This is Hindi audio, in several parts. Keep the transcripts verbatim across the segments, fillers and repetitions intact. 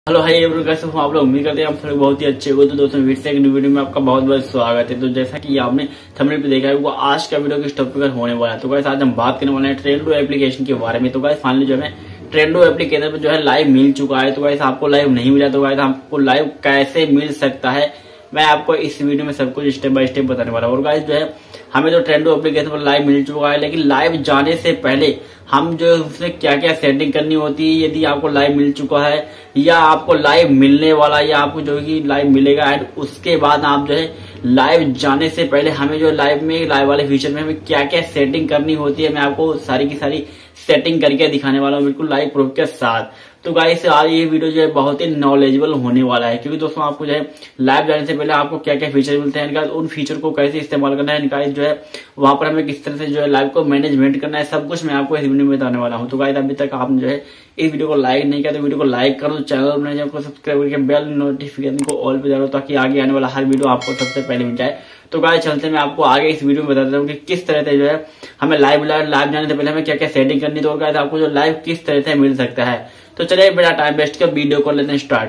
हेलो हाय एवरीवन, कैसे हो आप लोग। उम्मीद करते हैं आप सभी बहुत ही अच्छे हो। तो दोस्तों फिर से एक न्यू वीडियो में आपका बहुत बहुत स्वागत है। तो जैसा कि आपने थंबनेल पे देखा है वो आज का वीडियो किस टॉपिक पर होने वाला है। तो गाइस आज हम बात करने वाले हैं ट्रेंडो एप्लीकेशन के बारे में। तो गाइस फाइनली जो है ट्रेंडो एप्लीकेशन पे जो है लाइव मिल चुका है। तो गाइस आपको लाइव नहीं मिला तो गाइस आपको लाइव कैसे मिल सकता है मैं आपको इस वीडियो में सब कुछ स्टेप बाय स्टेप बताने वाला हूँ। और गाइस जो है हमें तो ट्रेंडो एप्लीकेशन पर लाइव मिल चुका है, लेकिन लाइव जाने से पहले हम जो है उसमें क्या क्या सेटिंग करनी होती है, यदि आपको लाइव मिल चुका है या आपको लाइव मिलने वाला या आपको जो है लाइव मिलेगा एंड उसके बाद आप जो है लाइव जाने से पहले हमें जो लाइव में लाइव वाले फीचर में हमें क्या क्या सेटिंग करनी होती है मैं आपको सारी की सारी सेटिंग करके दिखाने वाला हूँ बिल्कुल लाइव प्रूफ के साथ। तो गाइस आज ये वीडियो जो है बहुत ही नॉलेजेबल होने वाला है, क्योंकि दोस्तों आपको जो है लाइव जाने से पहले आपको क्या क्या फीचर मिलते हैं, उन फीचर को कैसे इस्तेमाल करना है, गाइस जो है वहां पर हमें किस तरह से जो है लाइव को मैनेजमेंट करना है, सब कुछ मैं आपको इस वीडियो में बताने वाला हूँ। तो गाइस अभी तक आपने जो है इस वीडियो को लाइक नहीं किया तो वीडियो को लाइक कर दो, चैनल को सब्सक्राइब करके बेल नोटिफिकेशन को ऑल पे डालो ताकि आगे आने वाला हर वीडियो आपको सबसे पहले मिल जाए। तो गाइस चलते मैं आपको आगे इस वीडियो में बता देता हूँ कि किस तरह से जो है हमें लाइव लाइव लाइव जाने से पहले हमें क्या क्या सेटिंग करनी है। तो गाइस आपको जो लाइव किस तरह से मिल सकता है। तो चलिए बिना टाइम वेस्ट कर वीडियो को लेते हैं स्टार्ट।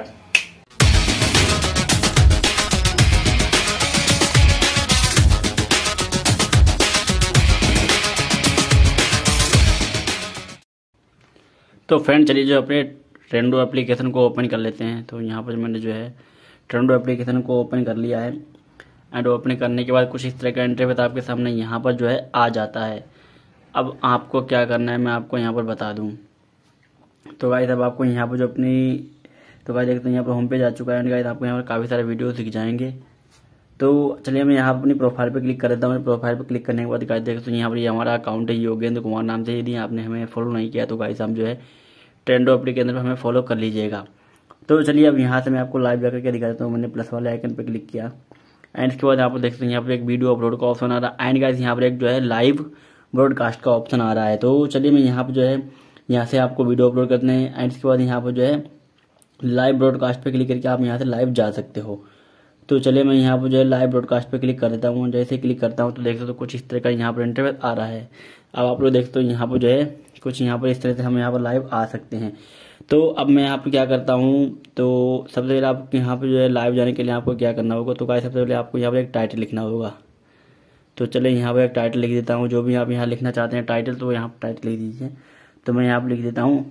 तो फ्रेंड चलिए जो अपने ट्रेंडो एप्लीकेशन को ओपन कर लेते हैं। तो यहाँ पर मैंने जो है ट्रेंडो एप्लीकेशन को ओपन कर लिया है एंड ओपन करने के बाद कुछ इस तरह का इंटरफेस आपके सामने यहाँ पर जो है आ जाता है। अब आपको क्या करना है मैं आपको यहाँ पर बता दूँ। तो गाइस अब आपको यहाँ पर जो अपनी तो गाइस देखते हैं यहाँ पर होम पेज आ चुका है एंड गाइस आपको यहाँ पर काफ़ी सारे वीडियोस दिख जाएंगे। तो चलिए मैं यहाँ पर अपनी प्रोफाइल पे क्लिक कर देता हूँ। प्रोफाइल पे क्लिक करने के बाद गाइस देखते हैं यहाँ पर ये हमारा अकाउंट है योगेंद्र कुमार नाम से। यदि आपने हमें फॉलो नहीं किया तो गाइस हम जो है ट्रेंडो एप्लीकेशन पर हमें फॉलो कर लीजिएगा। तो चलिए अब यहाँ से मैं आपको लाइव जाकर के दिखा देता हूँ। मैंने प्लस वाले आइकन पर क्लिक किया एंड इसके बाद आप देखते हैं यहाँ पर एक वीडियो अपलोड का ऑप्शन आ रहा है एंड गाइस यहाँ पर एक जो है लाइव ब्रॉडकास्ट का ऑप्शन आ रहा है। तो चलिए मैं यहाँ पर जो है यहाँ से आपको वीडियो अपलोड करने हैं एंड इसके बाद यहाँ पर जो है लाइव ब्रॉडकास्ट पे क्लिक करके आप यहाँ से लाइव जा सकते हो। तो चलिए मैं यहाँ पर जो है लाइव ब्रॉडकास्ट पे क्लिक कर देता हूँ। जैसे क्लिक करता हूँ तो देखते हो तो कुछ इस तरह का यहाँ पर इंटरफेस आ रहा है। अब आप लोग देखते हो यहाँ पर जो है कुछ यहाँ पर इस तरह से हम यहाँ पर लाइव आ सकते हैं। तो अब मैं यहाँ पर क्या करता हूँ, तो सबसे पहले आप यहाँ पर जो है लाइव जाने के लिए आपको क्या करना होगा। तो क्या सबसे पहले आपको यहाँ पर एक टाइटल लिखना होगा। तो चलिए यहाँ पर एक टाइटल लिख देता हूँ, जो भी आप यहाँ लिखना चाहते हैं टाइटल, तो यहाँ पर टाइटल लिख दीजिए। तो मैं यहाँ पर लिख देता हूँ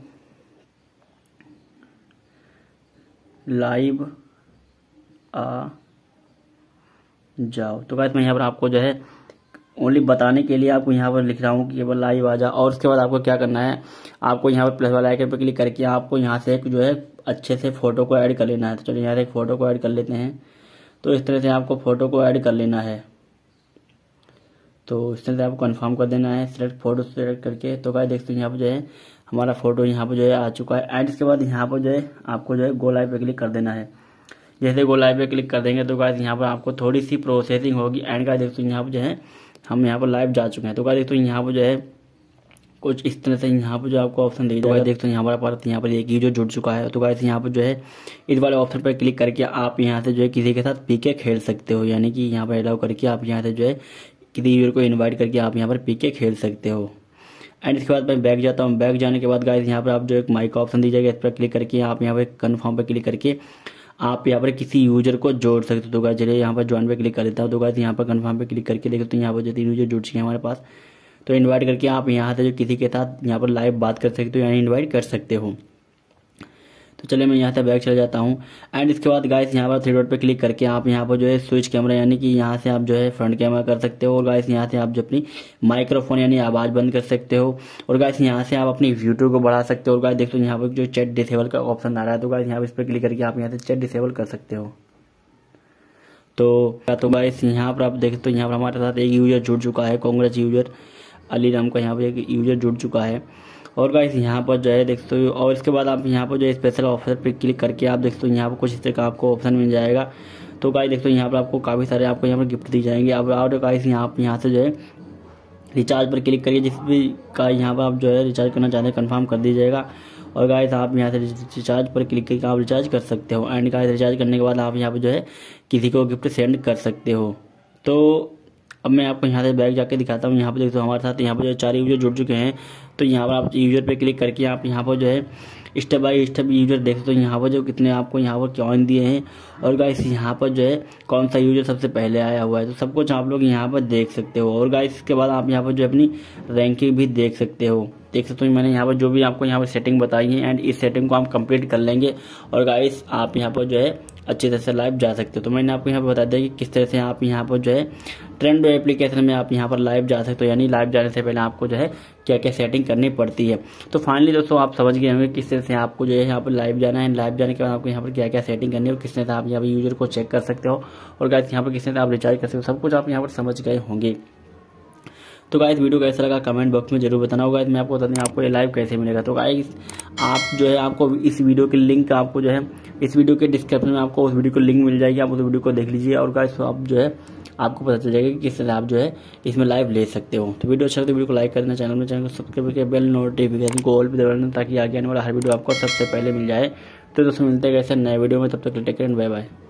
लाइव आ जाओ। तो गाइस मैं यहाँ पर आपको जो है ओनली बताने के लिए आपको यहाँ पर लिख रहा हूँ कि केवल लाइव आ जाओ। और उसके बाद आपको क्या करना है, आपको यहाँ पर प्लस वाला आइकन पर क्लिक करके आपको यहाँ से एक जो है अच्छे से फोटो को ऐड कर लेना है। तो चलिए यहाँ से एक फोटो को ऐड कर लेते हैं। तो इस तरह से आपको फोटो को ऐड कर लेना है। तो इस तरह से आपको कंफर्म कर देना है सिलेक्ट फोटो सेलेक्ट करके। तो गाइस देखते हैं यहाँ पर जो है हमारा फोटो यहाँ पर जो है आ चुका है एंड इसके बाद यहाँ पर जो है आपको जो है गो लाइव पे क्लिक कर देना है। जैसे गो लाइव पे क्लिक कर देंगे तो गाइस यहाँ पर आपको थोड़ी सी प्रोसेसिंग होगी एंड गाइस देखते हैं यहाँ पर जो है हम यहाँ पर लाइव जा चुके हैं। तो गाइस देखते हैं यहाँ पर जो है कुछ इस तरह से यहाँ पर जो आपको ऑप्शन दे जाएगा। देखते हैं यहाँ पर पास यहाँ पर एक यूजर जुड़ चुका है। तो गाइस यहाँ पर जो है इस वाले ऑप्शन पर क्लिक करके आप यहाँ से जो है किसी के साथ पीके खेल सकते हो, यानी कि यहाँ पर अलाउ करके आप यहाँ से जो है किसी यूजर को इन्वाइट करके आप यहाँ पर पीके खेल सकते हो। एंड इसके बाद मैं बैक जाता हूँ। बैक जाने के बाद गाइस यहाँ पर आप जो एक माइक का ऑप्शन दीजिएगा, इस पर क्लिक करके आप यहाँ पर कन्फर्म पर क्लिक करके आप यहाँ पर किसी यूजर को जोड़ सकते हो। तो गाइस चलिए यहाँ पर ज्वाइन पे क्लिक कर देता हूँ। तो गाइस यहाँ पर कन्फर्म पे क्लिक करके देखो तो यहाँ पर जो तीन यूजर जुड़ चुके हैं हमारे पास। तो इन्वाइट करके आप यहाँ से जो किसी के साथ यहाँ पर लाइव बात कर सकते हो यानी इन्वाइट कर सकते हो। तो चलिए मैं यहाँ से बैक चला जाता हूँ एंड इसके बाद गाइस यहाँ पर थ्री डॉट पे क्लिक करके आप यहाँ पर जो है स्विच कैमरा यानी कि यहाँ से आप जो है फ्रंट कैमरा कर सकते हो। और गाइस यहाँ से आप जो अपनी माइक्रोफोन यानी आवाज़ बंद कर सकते हो। और गाइस यहाँ से आप अपनी वीडियो को बढ़ा सकते हो। और गाइस देखो यहाँ पर जो चैट डिसेबल का ऑप्शन आ रहा है, तो गाइस यहाँ पर इस पर क्लिक करके आप यहाँ से चैट डिसेबल कर सकते हो। तो तो गाइस यहाँ पर आप देखते हो यहाँ पर हमारे साथ एक यूजर जुड़ चुका है, कांग्रेस यूजर अली नाम का यहाँ पर एक यूजर जुड़ चुका है। और गाइस यहाँ पर जो है देखते हो और इसके बाद आप यहाँ पर जो है स्पेशल ऑफर पे क्लिक करके आप देखते हो यहाँ पर कुछ इस तरह का आपको ऑप्शन मिल जाएगा। तो गाइस देखते हो यहाँ पर आपको काफ़ी सारे आपको यहाँ पर गिफ्ट दी जाएंगे। अब और गाइस यहाँ आप यहाँ से जो है रिचार्ज पर क्लिक करिए, जिस भी का यहाँ पर आप जो है रिचार्ज करना चाहते हैं कन्फर्म कर दीजिएगा। और गाइस आप यहाँ से रिचार्ज पर क्लिक करके आप रिचार्ज कर सकते हो एंड गाइस रिचार्ज करने के बाद आप यहाँ पर जो है किसी को गिफ्ट सेंड कर सकते हो। तो अब मैं आपको यहाँ से बैक जाके दिखाता हूँ। यहाँ पे देखते हो हमारे साथ यहाँ पर जो चार यूजर जुड़ चुके हैं। तो यहाँ पर आप यूजर पे क्लिक करके आप यहाँ पर जो है स्टेप बाय स्टेप यूजर देख सकते हो यहाँ पर जो कितने आपको यहाँ पर कॉइन दिए हैं और गाइस यहाँ पर जो है कौन सा यूजर सबसे पहले आया हुआ है, तो सब कुछ आप लोग यहाँ पर देख सकते हो। और गाइस इसके बाद आप यहाँ पर जो अपनी रैंकिंग भी देख सकते हो। देख सकते हो मैंने यहाँ पर जो भी आपको यहाँ पर सेटिंग बताई है एंड इस सेटिंग को हम कंप्लीट कर लेंगे और गाइस आप यहाँ पर जो है अच्छी तरह से लाइव जा सकते हो। तो मैंने आपको यहाँ पर बता दिया कि किस तरह से आप यहाँ पर जो है ट्रेंड एप्लीकेशन में आप यहाँ पर लाइव जा सकते हो, यानी लाइव जाने से पहले आपको जो है क्या क्या सेटिंग करनी पड़ती है। तो फाइनली दोस्तों आप समझ गए होंगे किस तरह से आपको जो है यहाँ पर लाइव जाना है, लाइव जाने के बाद आपको यहाँ पर क्या क्या सेटिंग करनी है और किस तरह से आप यहाँ पर यूजर को चेक कर सकते हो और गाइस यहाँ पर किस तरह से आप रिचार्ज कर सकते हो, सब कुछ आप यहाँ पर समझ गए होंगे। तो गाइस वीडियो कैसा लगा कमेंट बॉक्स में जरूर बताना होगा। मैं आपको बता दें आपको ये लाइव कैसे मिलेगा। तो गाइस आप जो है आपको इस वीडियो की लिंक आपको जो है इस वीडियो के डिस्क्रिप्शन में आपको उस वीडियो की लिंक मिल जाएगी, आप उस वीडियो को देख लीजिए और गाइस आप जो है आपको पता चल जाएगा कि किस तरह आप जो है इसमें लाइव ले सकते हो। तो वीडियो अच्छा लगे तो वीडियो को लाइक कर देना, चैनल में चैनल को सब्सक्राइब करके बेल नोटिफिकेशन को ऑल पे दबा देना ताकि आगे आने वाला हर वीडियो आपको सबसे पहले मिल जाए। तो दोस्तों मिलते हैं कैसे नए वीडियो में, तब तक take care and bye bye.